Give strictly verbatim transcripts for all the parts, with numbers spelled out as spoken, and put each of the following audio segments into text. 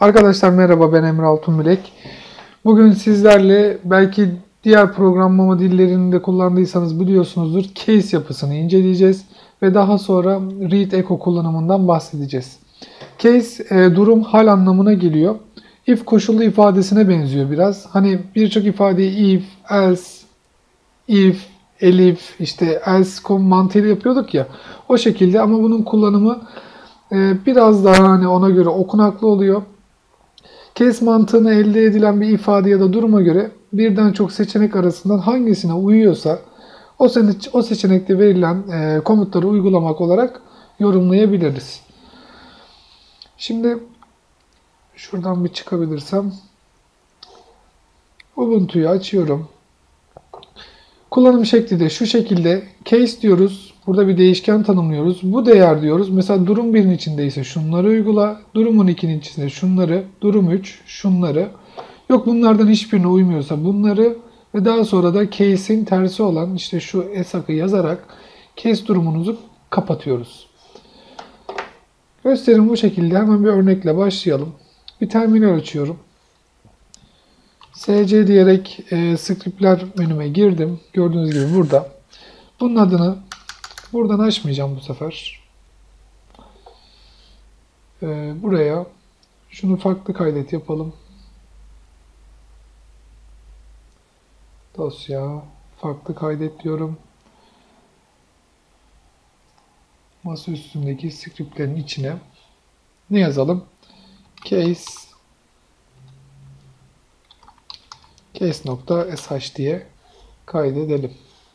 Arkadaşlar merhaba, ben Emre Altunbilek. Bugün sizlerle belki diğer programlama dillerini de kullandıysanız biliyorsunuzdur, case yapısını inceleyeceğiz ve daha sonra read echo kullanımından bahsedeceğiz. Case e, durum, hal anlamına geliyor. If koşullu ifadesine benziyor biraz. Hani birçok ifadeyi if, else, if, elif, işte else mantığıyla yapıyorduk ya. O şekilde, ama bunun kullanımı e, biraz daha hani ona göre okunaklı oluyor. Case mantığını elde edilen bir ifade ya da duruma göre birden çok seçenek arasından hangisine uyuyorsa o, o seçenekte verilen e, komutları uygulamak olarak yorumlayabiliriz. Şimdi şuradan bir çıkabilirsem Ubuntu'yu açıyorum. Kullanım şekli de şu şekilde. Case diyoruz. Burada bir değişken tanımlıyoruz. Bu değer diyoruz. Mesela durum birin içindeyse şunları uygula. Durumun ikinin içinde şunları. Durum üç şunları. Yok bunlardan hiçbirine uymuyorsa bunları. Ve daha sonra da case'in tersi olan işte şu esak'ı yazarak case durumunuzu kapatıyoruz. Gösterim bu şekilde. Hemen bir örnekle başlayalım. Bir terminal açıyorum. S C diyerek e, scriptler menüme girdim. Gördüğünüz gibi burada. Bunun adını buradan açmayacağım bu sefer. E, buraya şunu farklı kaydet yapalım. Dosya farklı kaydet diyorum. Masa üstündeki scriptlerin içine ne yazalım? Case case.sh diye kaydedelim.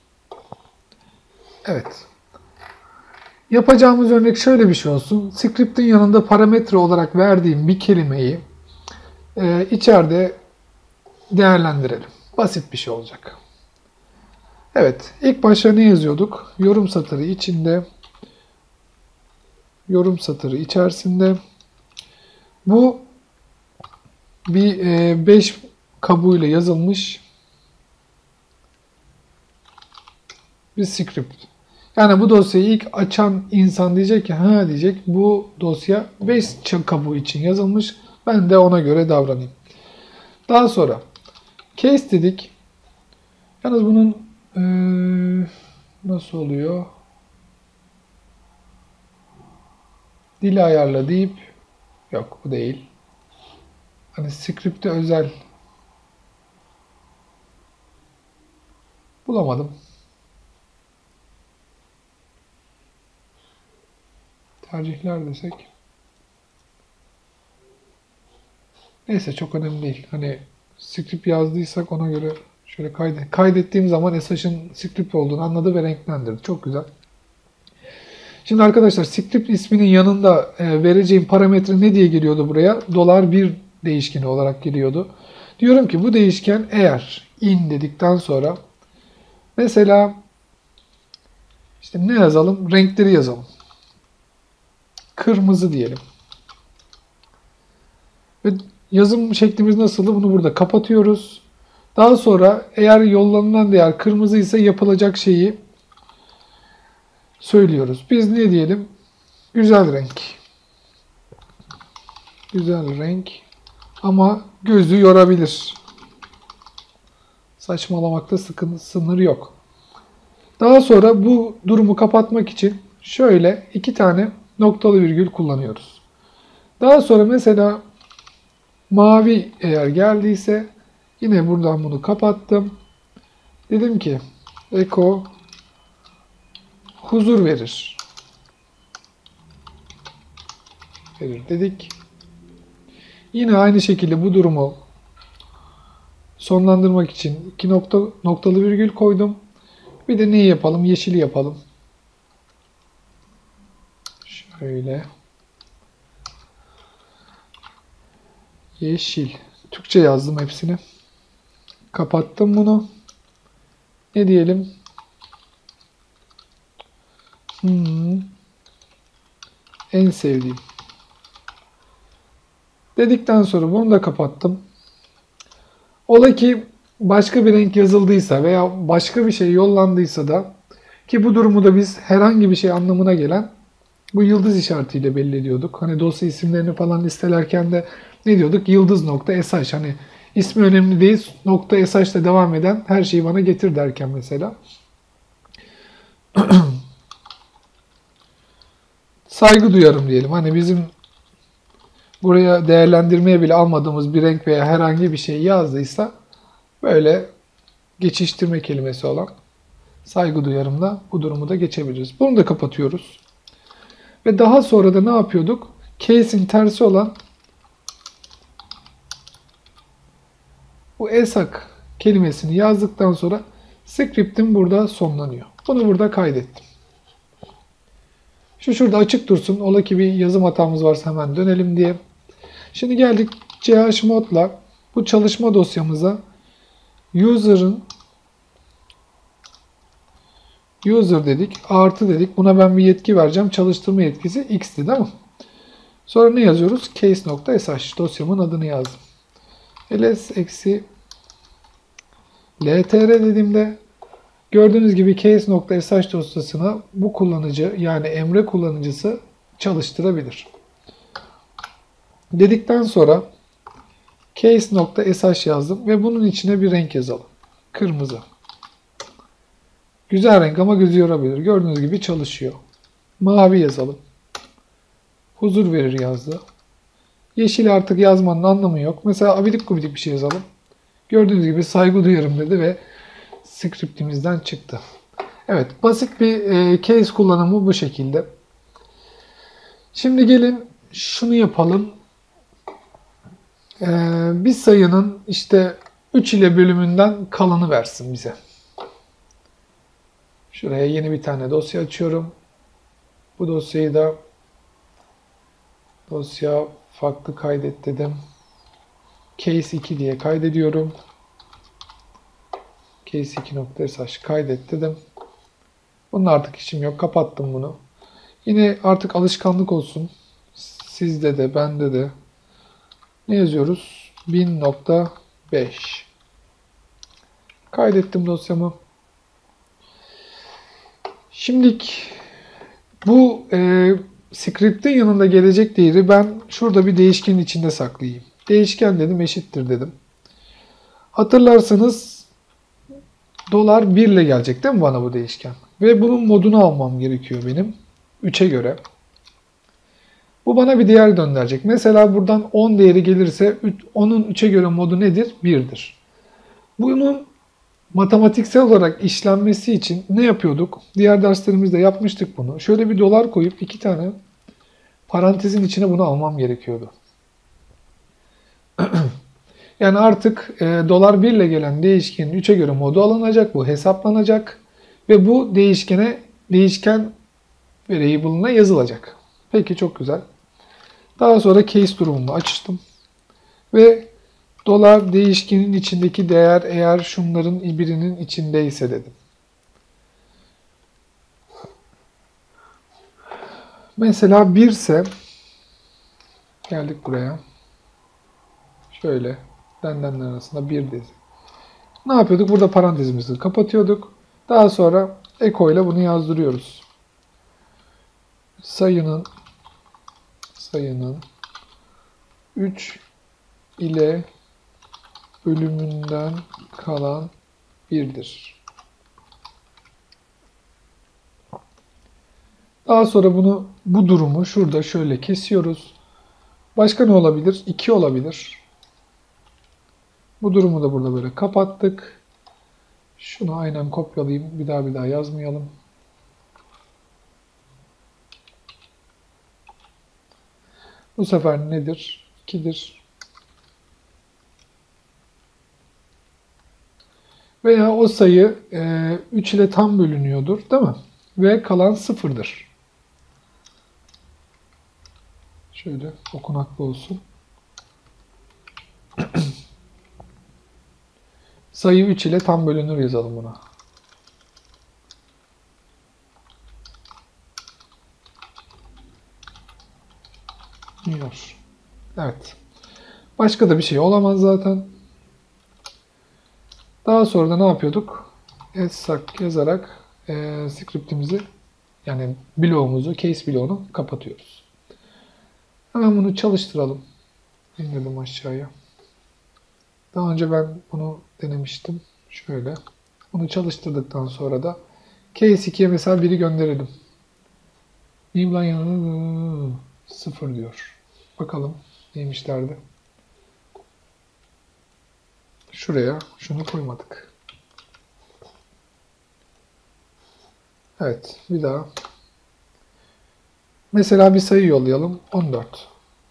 Evet. Yapacağımız örnek şöyle bir şey olsun. Script'in yanında parametre olarak verdiğim bir kelimeyi e, içeride değerlendirelim. Basit bir şey olacak. Evet. İlk başta ne yazıyorduk? Yorum satırı içinde, yorum satırı içerisinde. Bu bir beş kabuğuyla yazılmış bir script. Yani bu dosyayı ilk açan insan diyecek ki ha diyecek bu dosya beş kabuğu için yazılmış. Ben de ona göre davranayım. Daha sonra case dedik. Yalnız bunun ee, nasıl oluyor? Dili ayarla deyip yok bu değil. Hani script'e özel bulamadım. Tercihler desek. Neyse çok önemli değil. Hani script yazdıysak ona göre şöyle kaydet. Kaydettiğim zaman S H'ın script olduğunu anladı ve renklendirdi. Çok güzel. Şimdi arkadaşlar script isminin yanında vereceğim parametre ne diye geliyordu buraya? dolar bir değişkeni olarak geliyordu. Diyorum ki bu değişken eğer in dedikten sonra mesela işte ne yazalım? Renkleri yazalım. Kırmızı diyelim. Ve yazım şeklimiz nasıldı? Bunu burada kapatıyoruz. Daha sonra eğer yollanılan değer kırmızı ise yapılacak şeyi söylüyoruz. Biz ne diyelim? Güzel renk. Güzel renk. Ama gözü yorabilir. Saçmalamakta sıkıntı, sınır yok. Daha sonra bu durumu kapatmak için şöyle iki tane noktalı virgül kullanıyoruz. Daha sonra mesela mavi eğer geldiyse yine buradan bunu kapattım. Dedim ki echo huzur verir. Verir dedik. Yine aynı şekilde bu durumu sonlandırmak için iki nokta, noktalı virgül koydum. Bir de neyi yapalım? Yeşili yapalım. Şöyle. Yeşil. Türkçe yazdım hepsini. Kapattım bunu. Ne diyelim? Hmm. En sevdiğim. Dedikten sonra bunu da kapattım. Ola ki başka bir renk yazıldıysa veya başka bir şey yollandıysa da ki bu durumu da biz herhangi bir şey anlamına gelen Bu yıldız işaretiyle belli ediyorduk. Hani dosya isimlerini falan listelerken de ne diyorduk? Yıldız nokta sh. Hani ismi önemli değil. Nokta sh ile devam eden her şeyi bana getir derken mesela. Saygı duyarım diyelim. Hani bizim buraya değerlendirmeye bile almadığımız bir renk veya herhangi bir şey yazdıysa böyle geçiştirme kelimesi olan saygı duyarımla bu durumu da geçebiliriz. Bunu da kapatıyoruz. Ve daha sonra da ne yapıyorduk? Case'in tersi olan bu esak kelimesini yazdıktan sonra script'im burada sonlanıyor. Bunu burada kaydettim. Şu şurada açık dursun. Ola ki bir yazım hatamız varsa hemen dönelim diye. Şimdi geldik chmod'la bu çalışma dosyamıza user'ın user dedik, artı dedik. Buna ben bir yetki vereceğim. Çalıştırma yetkisi x'ti değil mi? Sonra ne yazıyoruz? Case.sh dosyamın adını yazdım. ls eksi ltr dediğimde gördüğünüz gibi case.sh dosyasına bu kullanıcı yani Emre kullanıcısı çalıştırabilir. Dedikten sonra case.sh yazdım ve bunun içine bir renk yazalım. Kırmızı. Güzel renk ama gözü yorabilir. Gördüğünüz gibi çalışıyor. Mavi yazalım. Huzur verir yazdı. Yeşil artık yazmanın anlamı yok. Mesela abidik gubidik bir şey yazalım. Gördüğünüz gibi saygı duyarım dedi ve scriptimizden çıktı. Evet, basit bir e, case kullanımı bu şekilde. Şimdi gelin şunu yapalım. E, bir sayının işte üç ile bölümünden kalanı versin bize. Şuraya yeni bir tane dosya açıyorum. Bu dosyayı da dosya farklı kaydet dedim. case iki diye kaydediyorum. case iki.sh kaydet dedim. Bunun artık işim yok. Kapattım bunu. Yine artık alışkanlık olsun. Sizde de bende de. Ne yazıyoruz? bin nokta beş. Kaydettim dosyamı. Şimdilik bu e, script'in yanında gelecek değeri ben şurada bir değişkenin içinde saklayayım. Değişken dedim, eşittir dedim. Hatırlarsanız dolar bir ile gelecek değil mi bana bu değişken? Ve bunun modunu almam gerekiyor benim. üçe göre. Bu bana bir değer gönderecek. Mesela buradan on değeri gelirse onun üçe göre modu nedir? bir'dir. Bunun matematiksel olarak işlenmesi için ne yapıyorduk? Diğer derslerimizde yapmıştık bunu. Şöyle bir dolar koyup iki tane parantezin içine bunu almam gerekiyordu. Yani artık e, dolar bir ile gelen değişkenin üçe göre modu alınacak. Bu hesaplanacak. Ve bu değişkene değişken variable'ına yazılacak. Peki çok güzel. Daha sonra case durumumu açtım. Ve dolar değişkenin içindeki değer eğer şunların birinin içindeyse dedim. Mesela bir ise geldik buraya. Şöyle dendenler arasında bir dedi. Ne yapıyorduk? Burada parantezimizi kapatıyorduk. Daha sonra eko ile bunu yazdırıyoruz. Sayının sayının üç ile bölümünden kalan bir'dir. Daha sonra bunu bu durumu şurada şöyle kesiyoruz. Başka ne olabilir? iki olabilir. Bu durumu da burada böyle kapattık. Şunu aynen kopyalayayım. Bir daha bir daha yazmayalım. Bu sefer nedir? iki'dir. Veya o sayı e, üç ile tam bölünüyordur, değil mi? Ve kalan sıfır'dır. Şöyle okunaklı olsun. Sayı üç ile tam bölünür yazalım buna. Evet. Başka da bir şey olamaz zaten. Daha sonra da ne yapıyorduk? Esak yazarak e, scriptimizi Yani bloğumuzu, case bloğunu kapatıyoruz. Hemen bunu çalıştıralım. İndirdim aşağıya. Daha önce ben bunu denemiştim. Şöyle. Bunu çalıştırdıktan sonra da case ikiye mesela biri gönderelim. Niblan yanı sıfır diyor. Bakalım neymişlerdi. Şuraya şunu koymadık. Evet, bir daha. Mesela bir sayı yollayalım. on dört.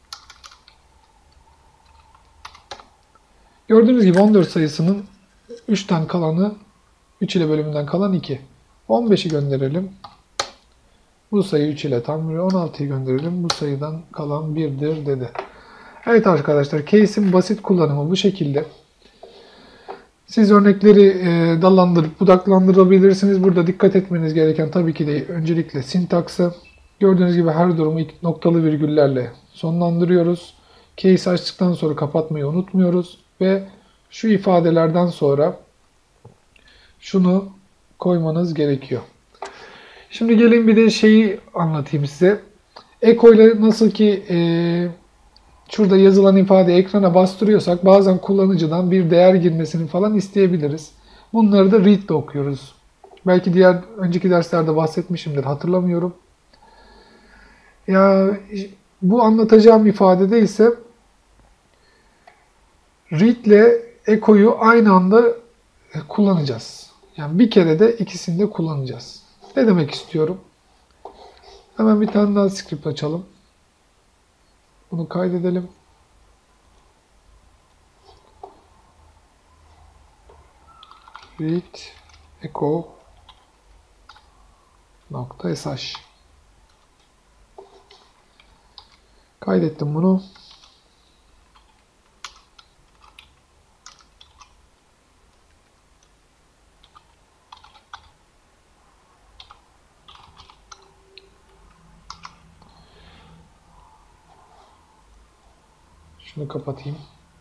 Gördüğünüz gibi on dört sayısının üçten kalanı, üç ile bölümünden kalan iki. on beşi gönderelim. Bu sayı üç ile tam veriyor. on altıyı gönderelim. Bu sayıdan kalan birdir dedi. Evet arkadaşlar, case'in basit kullanımı bu şekilde. Siz örnekleri e, dallandırıp budaklandırabilirsiniz. Burada dikkat etmeniz gereken tabii ki de öncelikle sintaksı. Gördüğünüz gibi her durumu ilk noktalı virgüllerle sonlandırıyoruz. Case açtıktan sonra kapatmayı unutmuyoruz. Ve şu ifadelerden sonra şunu koymanız gerekiyor. Şimdi gelin bir de şeyi anlatayım size. Eko ile nasıl ki e, şurada yazılan ifade ekrana bastırıyorsak bazen kullanıcıdan bir değer girmesini falan isteyebiliriz. Bunları da read ile okuyoruz. Belki diğer önceki derslerde bahsetmişimdir, hatırlamıyorum. Ya bu anlatacağım ifadede ise read ile eko'yu aynı anda kullanacağız. Yani bir kere de ikisini de kullanacağız. Ne demek istiyorum? Hemen bir tane daha script açalım. Bunu kaydedelim. Read echo nokta sh. Kaydettim bunu. Şunu kapatayım.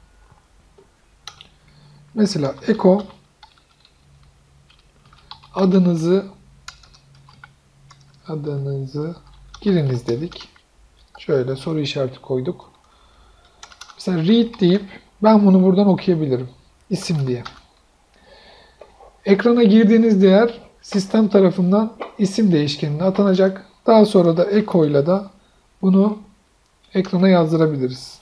Mesela echo adınızı adınızı giriniz dedik. Şöyle soru işareti koyduk. Mesela read deyip ben bunu buradan okuyabilirim. İsim diye. Ekrana girdiğiniz değer sistem tarafından isim değişkenine atanacak. Daha sonra da echo ile de bunu ekrana yazdırabiliriz.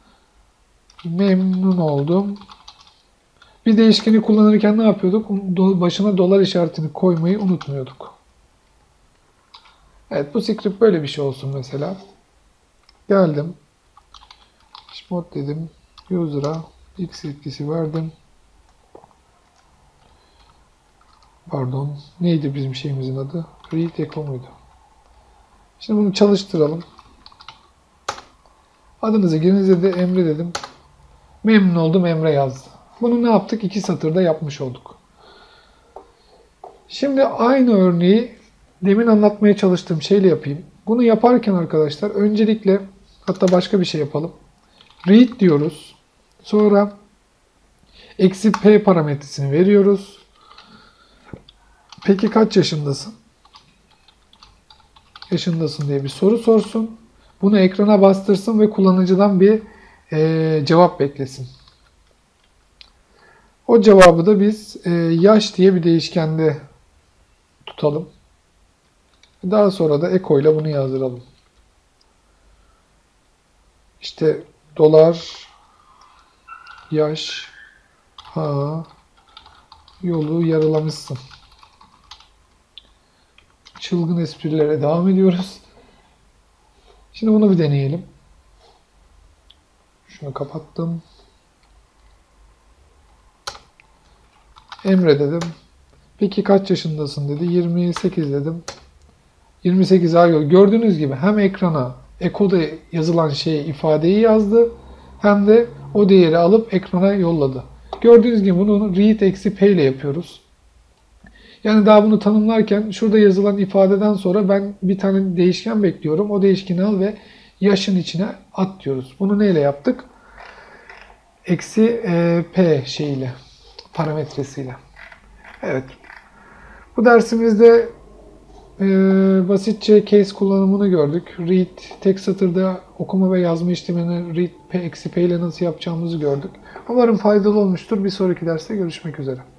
Memnun oldum. Bir değişkeni kullanırken ne yapıyorduk? Başına dolar işaretini koymayı unutmuyorduk. Evet, bu script böyle bir şey olsun mesela. Geldim. Mod dedim. User'a X etkisi verdim. Pardon. Neydi bizim şeyimizin adı? Read echo muydu? Şimdi bunu çalıştıralım. Adınızı giriniz dedi. Emre dedim. Memnun oldum, Emre yazdı. Bunu ne yaptık? İki satırda yapmış olduk. Şimdi aynı örneği demin anlatmaya çalıştığım şeyle yapayım. Bunu yaparken arkadaşlar öncelikle hatta başka bir şey yapalım. Read diyoruz. Sonra eksi p parametresini veriyoruz. Peki kaç yaşındasın? Yaşındasın diye bir soru sorsun. Bunu ekrana bastırsın ve kullanıcıdan bir e, cevap beklesin. O cevabı da biz e, yaş diye bir değişkende tutalım. Daha sonra da echo ile bunu yazdıralım. İşte dolar, yaş, ha, yolu yarılamışsın. Çılgın esprilere devam ediyoruz. Şimdi bunu bir deneyelim. Şunu kapattım. Emre dedim. Peki kaç yaşındasın dedi. yirmi sekiz dedim. yirmi sekiz ay. Gördüğünüz gibi hem ekrana Echo'da yazılan şeyi, ifadeyi yazdı. Hem de o değeri alıp ekrana yolladı. Gördüğünüz gibi bunu read eksi p ile yapıyoruz. Yani daha bunu tanımlarken şurada yazılan ifadeden sonra ben bir tane değişken bekliyorum. O değişkeni al ve yaşın içine at diyoruz. Bunu neyle yaptık? Eksi e, p şeyiyle, parametresiyle. Evet. Bu dersimizde Ee, basitçe case kullanımını gördük. Read, tek satırda okuma ve yazma işlemini read p eksi p ile nasıl yapacağımızı gördük. Umarım faydalı olmuştur. Bir sonraki derste görüşmek üzere.